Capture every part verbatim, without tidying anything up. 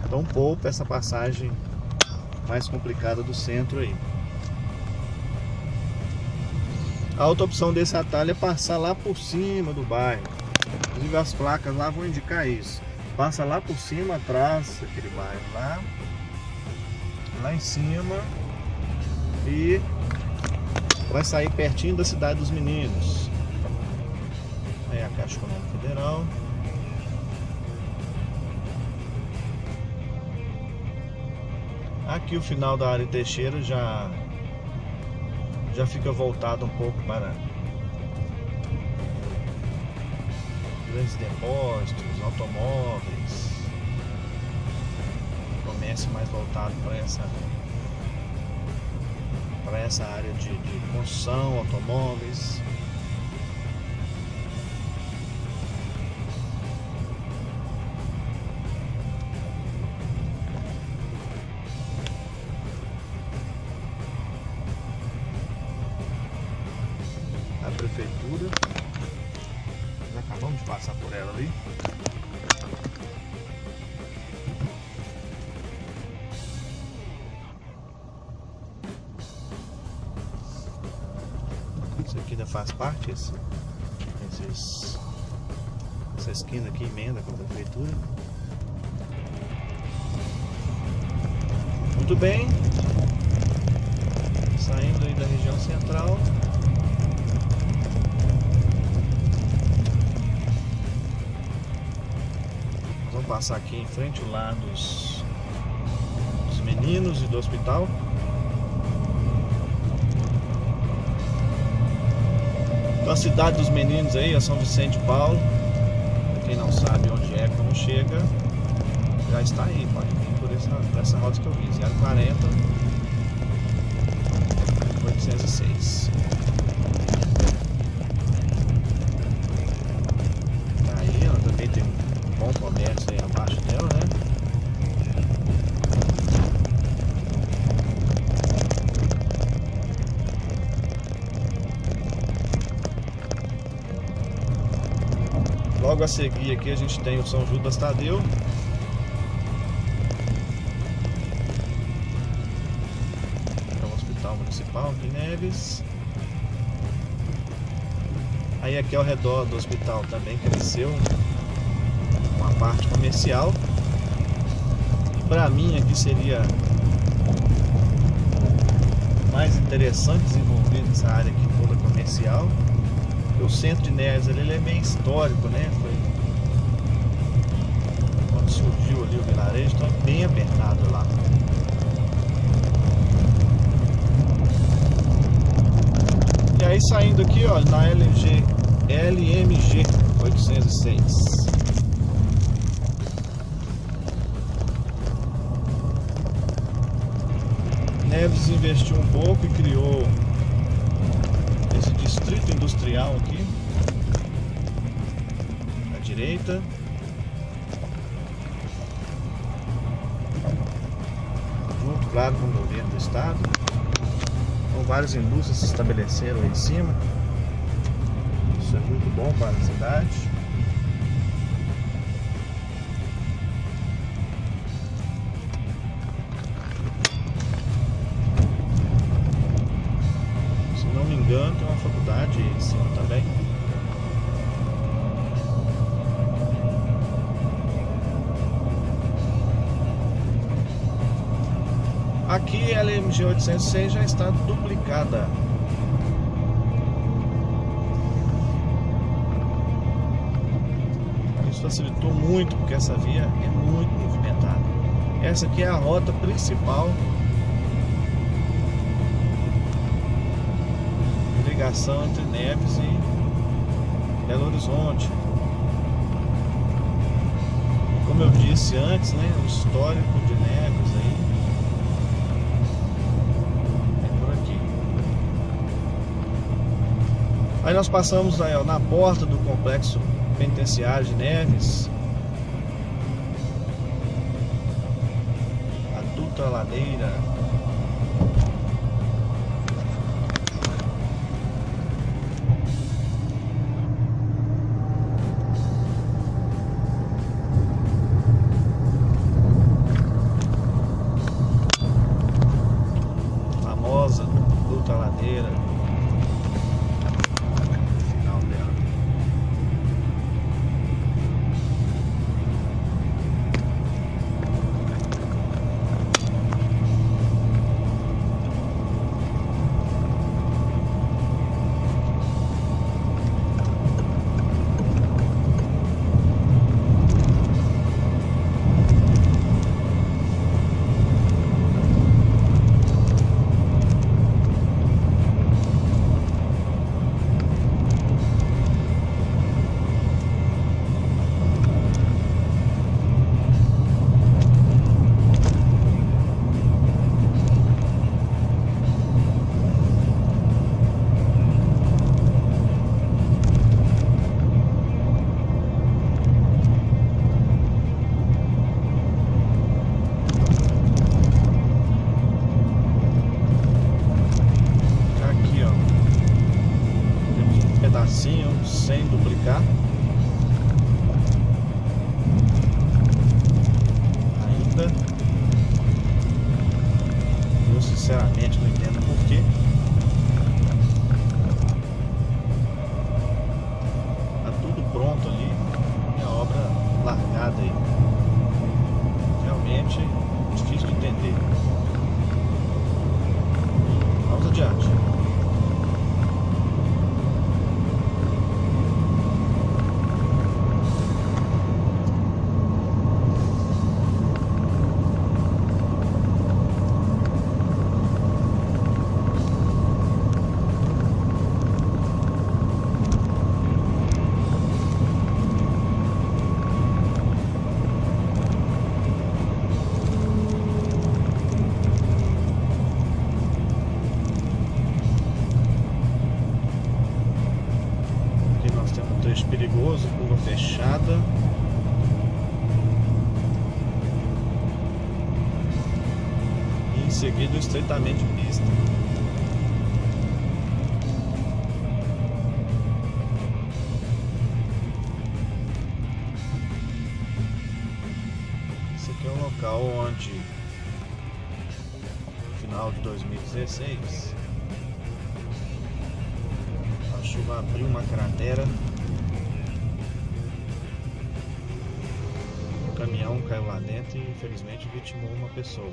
Então poupa essa passagem mais complicada do centro aí. A outra opção desse atalho é passar lá por cima do bairro. Inclusive as placas lá vão indicar isso. Passa lá por cima, atrás daquele bairro lá, lá em cima, e vai sair pertinho da Cidade dos Meninos. Aí a Caixa Econômica Federal. Aqui o final da área Teixeira já já fica voltado um pouco para grandes depósitos, automóveis, comércio mais voltado para essa para essa área de, de construção, automóveis. A prefeitura, nós acabamos de passar por ela ali. Isso aqui ainda faz parte, esse, esses, essa esquina aqui emenda com a prefeitura. Muito bem, saindo aí da região central. Vamos passar aqui em frente ao lar dos, dos meninos e do hospital. Então a Cidade dos Meninos aí é São Vicente de Paulo. Pra quem não sabe onde é, como chega, já está aí, pode vir por essa, por essa rota que eu vi, zero quarenta oitocentos e seis. Aí ela também tem um bom comércio aí abaixo dela, né? Logo a seguir aqui a gente tem o São Judas Tadeu. É o Hospital Municipal aqui em Neves. Aí aqui ao redor do hospital também cresceu uma parte comercial. E para mim aqui seria mais interessante desenvolver essa área aqui toda comercial. O centro de Neves ele é bem histórico, né? Foi quando surgiu ali o vilarejo, então é bem apertado lá. E aí saindo aqui, ó, na L G, L M G oitocentos e seis. Neves investiu um pouco e criou esse distrito industrial aqui à direita. Junto, claro, com o governo do estado. Então várias indústrias se estabeleceram aí em cima. Isso é muito bom para a cidade. Tem uma faculdade em cima também. Aqui a L M G oitocentos e seis já está duplicada. Isso facilitou muito porque essa via é muito movimentada. Essa aqui é a rota principal, ligação entre Neves e Belo Horizonte. Como eu disse antes, né, o histórico de Neves aí é por aqui. Aí nós passamos aí, ó, na porta do complexo penitenciário de Neves, a Dutra Ladeira. seguido estreitamente pista. Esse aqui é um local onde, no final de dois mil e dezesseis, a chuva abriu uma cratera. O caminhão caiu lá dentro e infelizmente vitimou uma pessoa.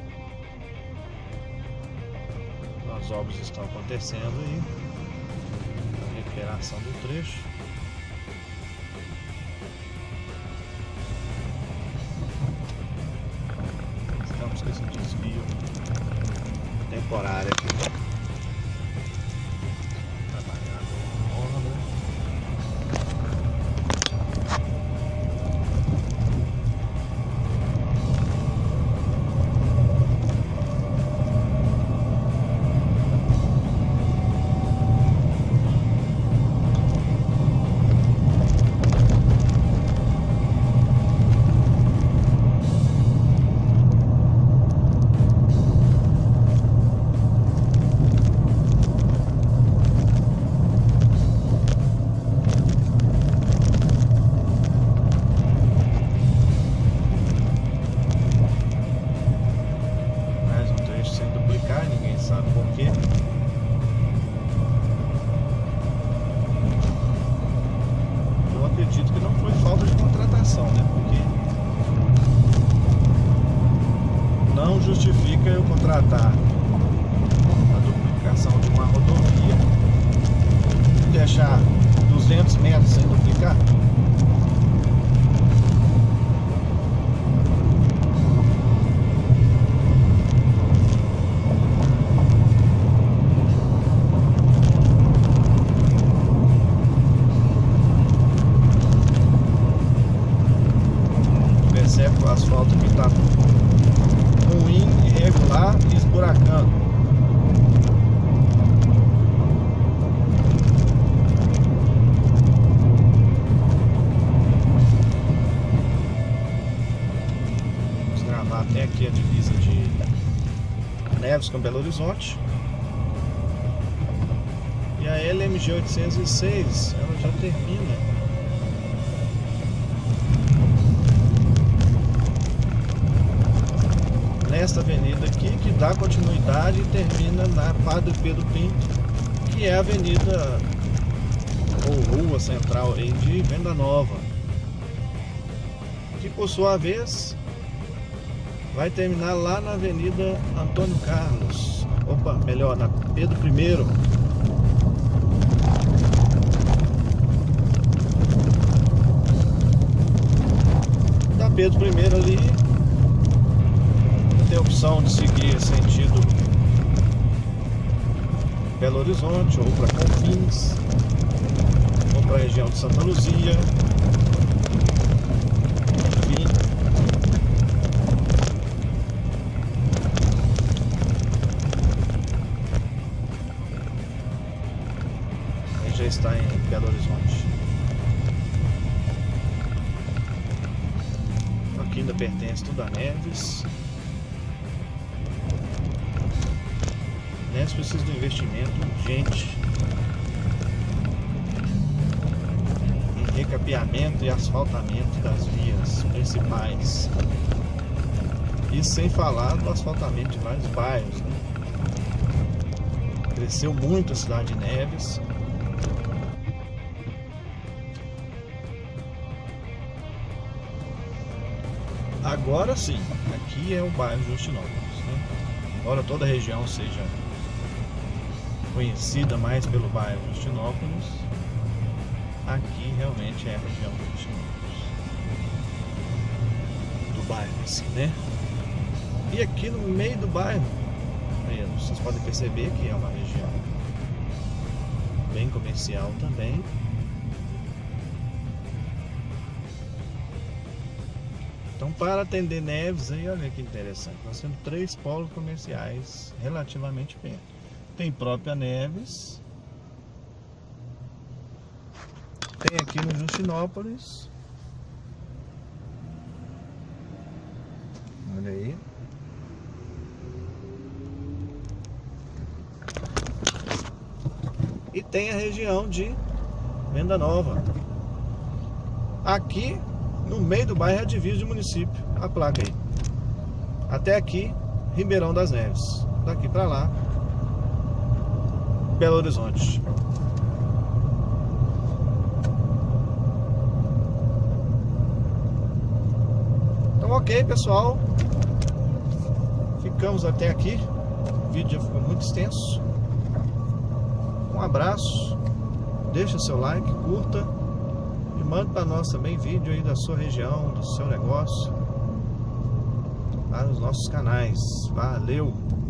As obras estão acontecendo aí, a recuperação do trecho. Estamos com esse desvio temporário aqui. Ninguém sabe por quê. Eu acredito que não foi falta de contratação, né? Porque não justifica eu contratar a duplicação de uma rodovia e deixar duzentos metros sem duplicar. O asfalto que está ruim, irregular e esburacando. Vamos gravar até aqui a divisa de Neves com Belo Horizonte. E a L M G oitocentos e seis ela já termina nesta avenida aqui, que dá continuidade e termina na Padre Pedro Pinto, que é a avenida ou rua central aí de Venda Nova, que por sua vez vai terminar lá na Avenida Antônio Carlos, opa, melhor, na Pedro Primeiro. Da Pedro Primeiro ali tem a opção de seguir sentido Belo Horizonte, ou para Confins, ou para a região de Santa Luzia. Enfim, ele já está em Belo Horizonte. Aqui ainda pertence tudo a Neves. Neves precisa de um investimento urgente em recapeamento e asfaltamento das vias principais. E sem falar do asfaltamento de vários bairros, né? Cresceu muito a cidade de Neves. Agora sim, aqui é o bairro Justinópolis, né? Embora toda a região seja conhecida mais pelo bairro Justinópolis, aqui realmente é a região de Justinópolis, do bairro assim, né? E aqui no meio do bairro, vocês podem perceber que é uma região bem comercial também. Então, para atender Neves, aí, olha que interessante, nós temos três polos comerciais relativamente perto. Tem própria Neves, tem aqui no Justinópolis, olha aí, e tem a região de Venda Nova. Aqui no meio do bairro é a divisa de município, a placa aí. Até aqui, Ribeirão das Neves. Daqui para lá, Belo Horizonte. Então, ok, pessoal. Ficamos até aqui. O vídeo já ficou muito extenso. Um abraço. Deixa seu like, curta. E manda para nós também vídeo aí da sua região, do seu negócio, para os nossos canais. Valeu!